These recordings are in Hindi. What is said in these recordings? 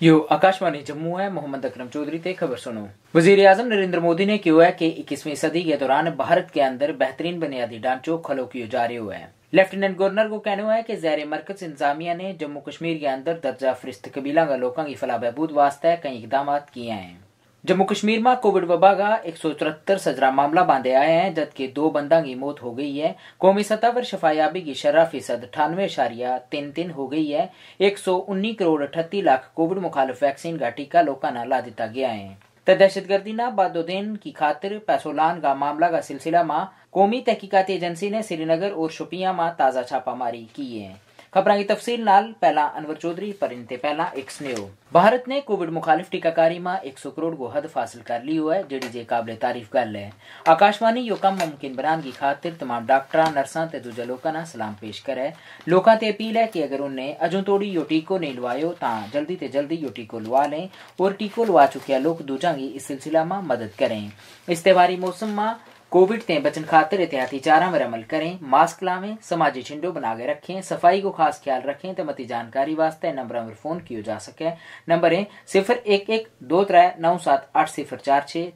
यो आकाशवाणी जम्मू है। मोहम्मद अकरम चौधरी ते खबर सुनो। वजीर आजम नरेंद्र मोदी ने कहा है कि 21वीं सदी के दौरान भारत के अंदर बेहतरीन बुनियादी ढांचों खलो किए जा रहे हुए हैं। लेफ्टिनेंट गवर्नर को कहना है कि ज़ैर मरकज इंतजामिया ने जम्मू कश्मीर के अंदर दर्जा फरिश्त कबीला का लोगों की फलाह बहबूद वास्ते कई इकदाम किए हैं। जम्मू कश्मीर में कोविड वबा का 174 सजरा मामला बांधे आए हैं, जबकि 2 बंदा की मौत हो गई है। कौमी सतह पर शफायाबी की शरह फीसद 98.33 हो गई है। 119 करोड़ 38 लाख कोविड मुखालिफ वैक्सीन का टीका लोगों ने ला दिता गया है। तो दहशतगर्दी ना बादोदेन की खातिर पैसोलान का मामला का सिलसिला में कौमी तहकीकाती एजेंसी ने श्रीनगर और शोपियां में ताज़ा छापामारी की है। खबर की तफसील नाल पहला अनवर चौधरी पर इनते पहला एक स्नेहो। भारत ने कोविड मुखालिफ टीकाकारी में 100 करोड़ को हद हासिल कर ली है, जेडी जे काबिल तारीफ गल है। आकाशवाणी यो कम मुमकिन बनाने की खातिर तमाम डॉक्टर नर्सा ते दूजे लोगों का सलाम पेश करे। लोगों से अपील है कि अगर उन्हें अजों तोड़ी यो टीको नहीं लवायो तो जल्दी ते जल्दी यो टीको लवा लें और टीको लवा चुके लोग दूजा की इस सिलसिला में मदद करें। इस त्योहारी मौसम में कोविड से बचन खातिर एहतियाती चारा पर अमल करें, मास्क लावें, समाजी छिंडो बना के रखें, सफाई को खास ख्याल रखें। तो मती जानकारी वास्ते नंबर पर फोन किया जा सके। नंबर है 0112397804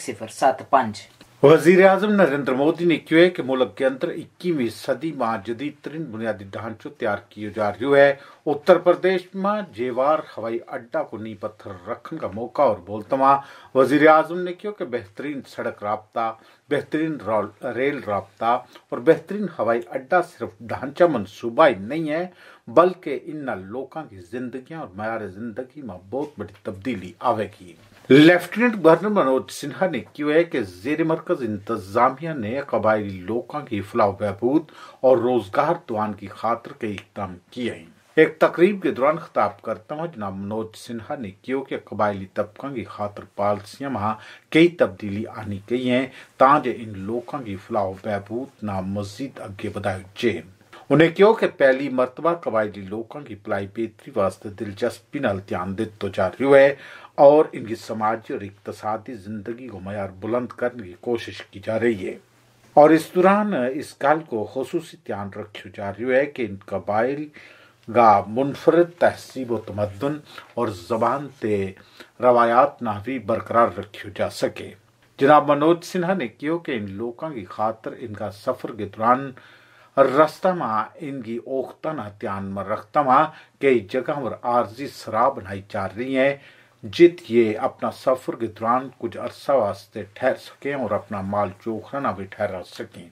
1075। वजीर आजम नरेंद्र मोदी ने कहा है कि मुल्क के अंदर 21वीं सदी में जदीद तरीन बुनियादी ढांचों तैयार किए जा रही है। उत्तर प्रदेश में जेवार हवाई अड्डा को नींव पत्थर रखने का मौका और बोलता वहाँ वजीर आजम ने कहा कि बेहतरीन सड़क राब्ता, बेहतरीन रेल राब्ता और बेहतरीन हवाई अड्डा सिर्फ ढांचा मनसूबा ही नहीं है, बल्कि इन लोगों की जिंदगी और मयार जिंदगी में बहुत बड़ी तब्दीली आवेगी। लेफ्टिनेंट गवर्नर मनोज सिन्हा ने कहा है कि ज़ेर मरकज इंतजामिया ने कबायली लोगों की फलाह बहबूद और रोजगार दुआन की खातिर कई इकदाम किए हैं। एक तकरीब के दौरान खिताब करता हुआ जनाब मनोज सिन्हा ने कहा कि कबायली तबका की खातिर पॉलिसियां में कई तब्दीली आनी गई हैं ताकि इन लोगों की फलाह बहबूद ना मजीद आगे बढ़ाई जाए। उन्हें कहा कि पहली मरतबा कबायली लोगों की भलाई बेहतरी वास्ते दिलचस्पी नाल ध्यान दिता जा रहा है और इनकी समाजी और इक्तसादी जिंदगी को मयार बुलंद करने की कोशिश की जा रही है। और इस दौरान इस गल को खुसूसी ध्यान रखा जा रहा है कि इन कबाइल का मुनफरद तहसीब व तमद्दुन और जबान ते रवायात ना भी बरकरार रखा जा सके। जनाब मनोज सिन्हा ने कहा कि इन लोगों की खातिर इनका सफर के दौरान रास्ता में इनकी ओख्ता ना ध्यान में रखता वहाँ कई जगह पर आर्जी शराब बनाई जा रही है, जित ये अपना सफर के दौरान कुछ अरसा वास्ते ठहर सकें और अपना माल चोखरा ना भी ठहरा सकें।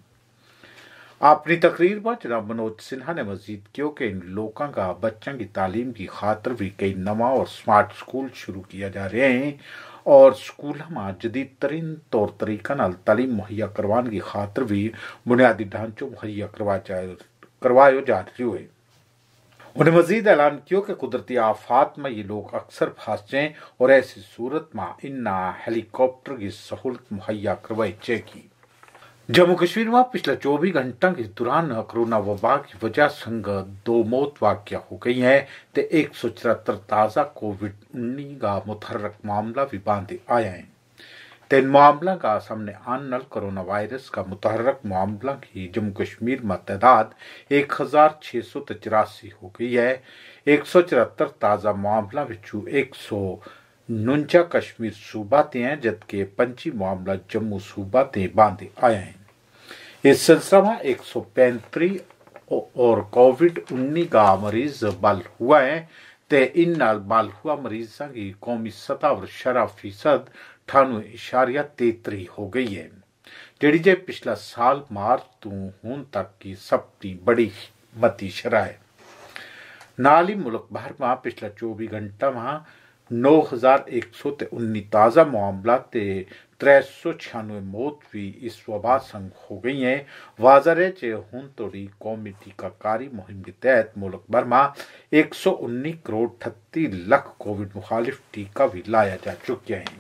अपनी तकरीर में जनाब मनोज सिन्हा ने मजीद किया कि इन लोगों का बच्चों की तालीम की खातिर भी कई नवा और स्मार्ट स्कूल शुरू किया जा रहे हैं और स्कूल में जदीद तरीन तौर तरीका नाल तालीम मुहैया करवाने की खातिर भी बुनियादी ढांचों मुहैया करवाया जा रही है। उन्हें मजीद ऐलान किया कि कुदरती आफात में ये लोग अक्सर फंस जाएं और ऐसी सूरत में इन हेलीकॉप्टर की सहूलत मुहैया करवाई जाएगी। जम्मू कश्मीर में पिछले 24 घंटों के दौरान कोरोना वबा की वजह संग 2 मौत वाक़या हो गई है तो 174 ताज़ा कोविड-19 का मुतहर्रक मामला भी बांधे आया है। तीन मामला का सामने आने कोरोना वायरस का मुतहर्रक मामला की जम्मू कश्मीर में तादाद 1683 हो गई है। 174 ताज़ा मामला बिचू 149 कश्मीर सूबा ते हैं, जबकि 25 मामला जम्मू सूबा ते बांधे आए हैं। इस सिलसिले में 135 और कोविड-19 का मरीज बल हुआ है तो इन नाल बल हुआ मरीजों की कौमी सतह पर शरह फीसद 98.33 हो गई है, जेडी जे पिछला साल मार्च तो हूं तक की सबसे बड़ी मती शरह है। नाल ही मुल्क भर में पिछला 24 घंटा में 9119 ताज़ा मामला ते 396 मौत भी इस वबा संग हो गई हैं। वाज़ह है कि हूं तोड़ी कौमी टीकाकारी मुहिम के तहत मुल्क भर में 119 करोड़ 38 लाख कोविड मुखालिफ टीका भी लाया जा चुके हैं।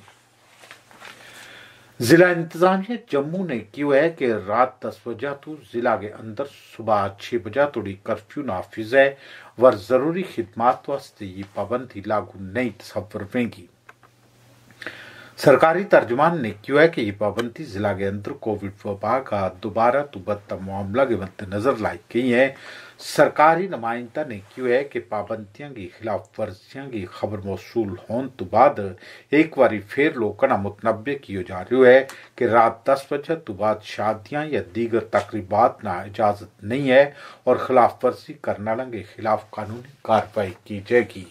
जिला इंतजामिया जम्मू ने कहा है कि रात 10 बजे तो जिला के अंदर सुबह 6 बजे तोड़ी कर्फ्यू नाफिज है वर जरूरी खिदमात वास्ते ये पाबंदी लागू नहीं तस्वर होगी। सरकारी तर्जुमान ने क्यों है कि ये पाबंदी जिला के अंदर कोविड वबा का दोबारा बढ़ता मामला के मद्देनजर लाई गई है। सरकारी नुमाइंदा ने क्यों है कि पाबंदियों की खिलाफ वर्जियों की खबर मौसूल होने तो बाद एक बारी फिर लोगों का मुतनबे किया जा रहा है कि रात 10 बजे तो बाद शादियां या दीगर तकरीबात ना इजाजत नहीं है और खिलाफ वर्जी करने वालों के खिलाफ कानूनी कार्रवाई की जाएगी।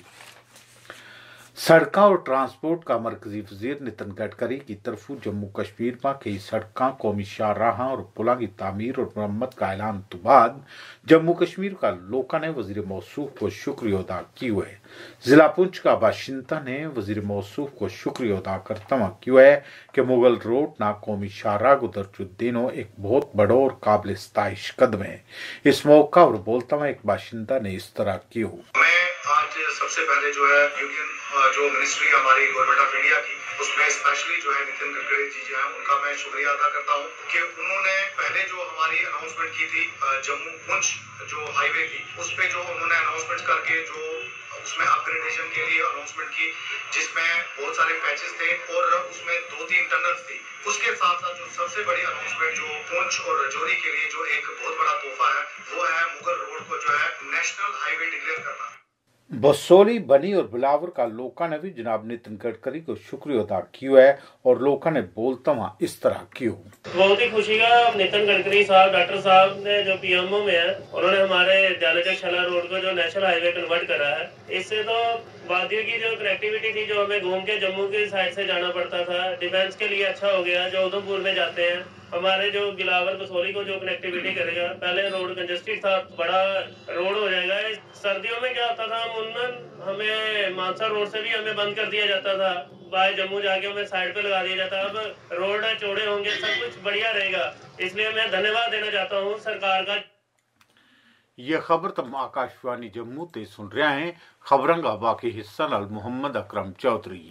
सड़क और ट्रांसपोर्ट का मरकजी वजीर नितिन गडकरी की तरफ जम्मू कश्मीर में कई सड़कों, कौमी शाहराह और पुलों की तामीर और मरम्मत का ऐलान तो बाद जम्मू कश्मीर का लोगों ने वजीर मौसूफ को शुक्रिया अदा किया है। जिला पुंछ का बाशिंदा ने वजीर मौसूफ को शुक्रिया अदा करता हुआ किया है कि मुगल रोड ना कौमी शाहराह गुजर दिनों एक बहुत बड़ा और काबिल सताइश कदम है। इस मौका पर बोलता हुआ एक बाशिंदा ने इस तरह किया। आज सबसे पहले जो है यूनियन जो मिनिस्ट्री हमारी गवर्नमेंट ऑफ इंडिया की उसमें स्पेशली जो है नितिन गडकरी जी जो है उनका मैं शुक्रिया अदा करता हूँ कि उन्होंने पहले जो हमारी अनाउंसमेंट की थी जम्मू पुंछ जो हाईवे की उस पे जो उन्होंने अनाउंसमेंट करके जो उसमें अपग्रेडेशन के लिए अनाउंसमेंट की जिसमें बहुत सारे पैचेस थे और उसमें 2-3 टनल्स थी। उसके साथ साथ जो सबसे बड़ी अनाउंसमेंट जो पुंछ और राजौरी के लिए जो एक बहुत बड़ा तोहफा है वो है मुगल रोड को जो है नेशनल हाईवे डिक्लेयर करना। बसोली, बनी और बिलावर का लोगों ने भी जनाब नितिन गडकरी को शुक्रिया अदा किया है और लोगों ने बोलता हुआ इस तरह क्यों। बहुत ही खुशी का नितिन गडकरी साहब, डॉक्टर साहब ने जो पीएमओ में है उन्होंने हमारे जालचक शला रोड को जो नेशनल हाईवे कन्वर्ट करा है। इससे तो वादियों की जो कनेक्टिविटी थी जो हमें घूम के जम्मू की साइड से जाना पड़ता था, डिफेंस के लिए अच्छा हो गया। जो उधमपुर में जाते हैं हमारे जो बिलावर बसोली को जो कनेक्टिविटी करेगा, पहले रोड कंजेस्टेड था, बड़ा रोड हो जाएगा। सर्दियों में क्या होता था, हमें मानसा रोड से भी हमें बंद कर दिया जाता था, बाय जम्मू जाके हमें साइड पे लगा दिया जाता। अब रोड चौड़े होंगे, सब कुछ बढ़िया रहेगा। इसलिए मैं धन्यवाद देना चाहता हूँ सरकार का। यह खबर तुम आकाशवाणी जम्मू ते सुन रहे हैं। खबरों का बाकी हिस्सा नाल मोहम्मद अकरम चौधरी।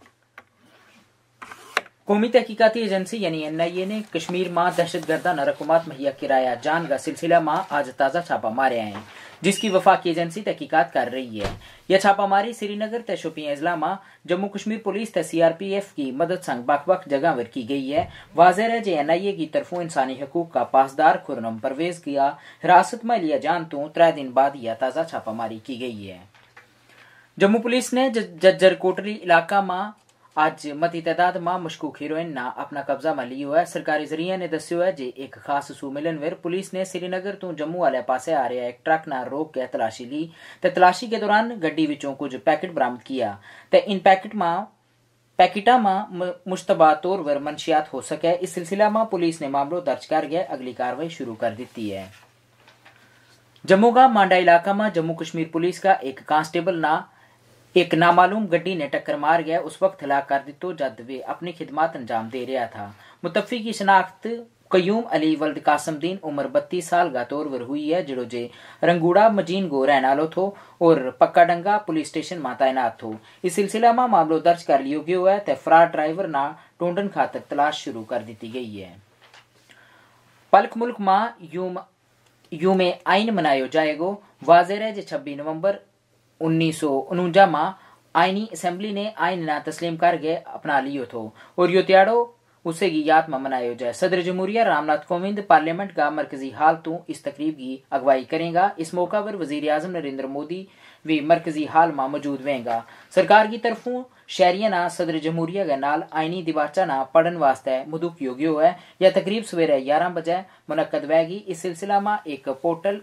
कौमी तहकीकाती एजेंसी यानी NIA ने कश्मीर में दहशतगर्दा रकूमात मुहैया किराया जान का सिलसिला में आज ताज़ा छापा मारे हैं, जिसकी वफाकी एजेंसी तहकीकात कर रही है। यह छापामारी श्रीनगर ते शोपियां जिला में जम्मू कश्मीर पुलिस ते CRPF की मदद संग बख-बख जगह पर की गई है। वाज़ेह है जे NIA की तरफों इंसानी हकूक का पासदार खुर्रम परवेज किया हिरासत में लिया जान तो 3 दिन बाद यह ताज़ा छापामारी की गई है। जम्मू पुलिस ने जज्जर कोटली इलाका में आज मती तादाद में मशकूक हीरोइन ना अपना कब्जा में लियो है। सरकारी जरिया ने दस्यो है जे एक खास सूह मिलन वेर पुलिस ने श्रीनगर तो जम्मू वाले पासे आ रहा एक ट्रक ना रोक के तलाशी ली ते तलाशी के दौरान गड्डी विचों कुछ पैकेट बरामद किया ते इन पैकेटा में मुश्तबा तौर पर मंशियात हो सके। इस सिलसिला में पुलिस ने मामलों दर्ज कर गया अगली कार्रवाई शुरू कर दी है। जम्मू का मांडा इलाका में जम्मू कश्मीर पुलिस का एक कांस्टेबल ना एक नामालूम गड्डी ने टक्कर मार गया। उस वक्त हलाक कर दितो जब वे अपनी खिदमत अंजाम दे रहा था। मुतफ़ी की शनाख्त कयूम अली वल्द कासमदीन उम्र 32 साल का तौर पर हुई है, जिड़ो जे रंगूड़ा मजीन गो रहनालो थो और पक्का डंगा पुलिस स्टेशन में तैनात थो। इस सिलसिला में मामलो दर्ज कर लियो गयो है ते फरार ड्राइवर ना ढूंढन खातर तलाश शुरू कर दी गई है। पलक मुल्क में यूम आइन मनायो जाएगो। वाज़ेह है जे 26 नवंबर 1949 में आईनी असेंबली ने आइन ना तस्लीम कर गए अपना लियो थो और यो त्याड़ो उसे की याद में मनायो जाए। सदर जमहूरिया रामनाथ कोविंद पार्लियामेंट का मरकजी हाल तो इस तकरीब की अगवाई करेगा। इस मौका पर वजीर आजम नरेंद्र मोदी भी मरकजी हाल में मौजूद रहेगा। सरकार की तरफों शहरिया ना सदर जमहूरिया के नाल आईनी दिबाचा ना पढ़न वास्ते मुदुक योग्यो है। यह तकरीब सवेरे 11 बजे मुनक्कद होगी। इस सिलसिला में एक पोर्टल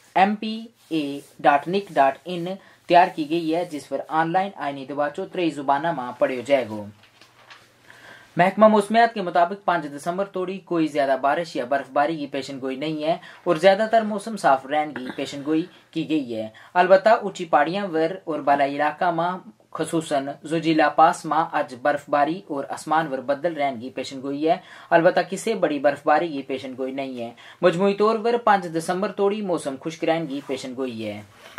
mpa.nic.in तैयार की गई है, जिस पर ऑनलाइन आईनी दिबाचो 3 जुबाना में पढ़ियो जाएगो। महकमा मौसमियात के मुताबिक 5 दिसंबर तोड़ी कोई ज्यादा बारिश या बर्फबारी की पेशनगोई नहीं है और ज्यादातर मौसम साफ रहने की पेशनगोई की गई है। अलबत्ता ऊंची पहाड़ियां वर और बालाई इलाका में खसूसन जुजिला पास में आज बर्फबारी और आसमान वर बदल रहने की पेशनगोई है। अलबत्ता किसी बड़ी बर्फबारी की पेशनगोई नहीं है। मजमूई तौर पर 5 दिसंबर तोड़ी मौसम खुश्क रहने की पेशनगोई है।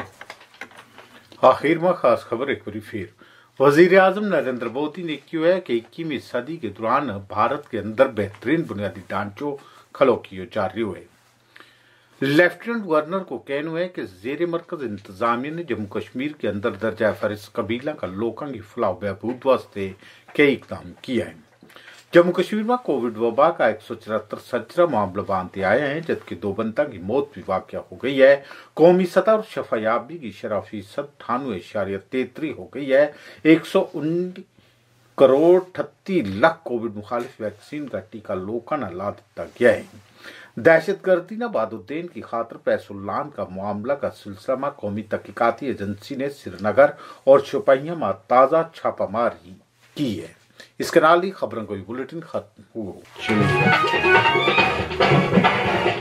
आखिर में खास खबर एक बार फिर वजीर आजम नरेंद्र मोदी ने क्यों है कि 21वीं सदी के दौरान भारत के अंदर बेहतरीन बुनियादी ढांचों खड़ो किए जा रहे हुए। लेफ्टिनेंट गवर्नर को कहना है कि जेर मरकज इंतजामिया ने जम्मू कश्मीर के अंदर दर्जा फरिस कबीला का लोगों की फलाह बहबूद वास्ते कई इकदाम किया है। जम्मू कश्मीर में कोविड वबा का 174 सजरा मामला बांधते आए हैं, जबकि 2 बंदा की मौत भी वाक़या हो गई है। कौमी सतह और शफायाबी की शरह फीसद 98.33 हो गई है। 119 करोड़ 38 लाख कोविड मुखालिफ वैक्सीन का टीका लोगों ने ला दिया गया है। दहशतगर्दी न बादुद्दीन की खातर पैसुल्लान का मामला का सिलसिला में कौमी तहकीकाती एजेंसी ने श्रीनगर और शोपियां में ताज़ा छापामारी की है। इसके नाल ही खबरों को बुलेटिन खत्म हुआ।